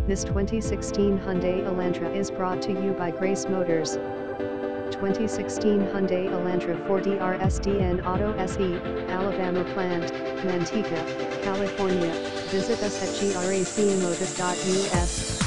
This 2016 Hyundai Elantra is brought to you by Grace Motors. 2016 Hyundai Elantra 4DR SDN Auto SE, Alabama plant, Manteca, California. Visit us at gracmotors.us.